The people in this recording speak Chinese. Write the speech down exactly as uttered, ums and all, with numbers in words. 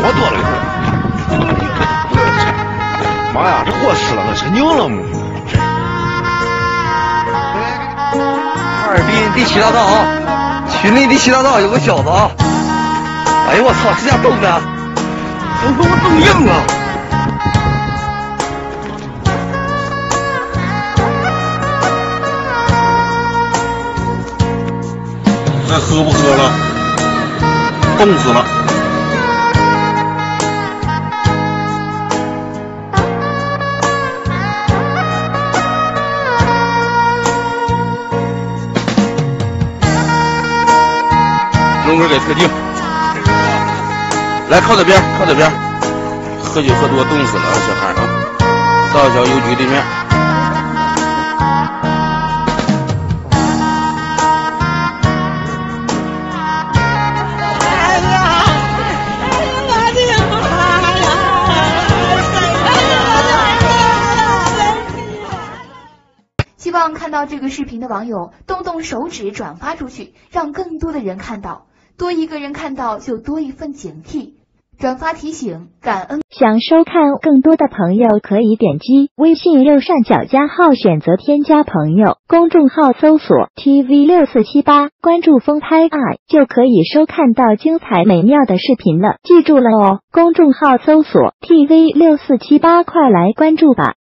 多多了。妈呀，这过时了，那成牛了么？ 哈尔滨第七大道啊，群里第七大道有个小子啊，哎呦我操，这家冻的，都他妈冻硬了。 那喝不喝了？冻死了。龙哥给特定，来靠这边，靠这边，喝酒喝多冻死了，小孩啊！到小邮局对面。 希望看到这个视频的网友动动手指转发出去，让更多的人看到。多一个人看到，就多一份警惕。转发提醒，感恩。 想收看更多的朋友可以点击微信右上角加号，选择添加朋友，公众号搜索 T V 六四七八，关注风拍爱，就可以收看到精彩美妙的视频了。记住了哦，公众号搜索 T V 六四七八，快来关注吧。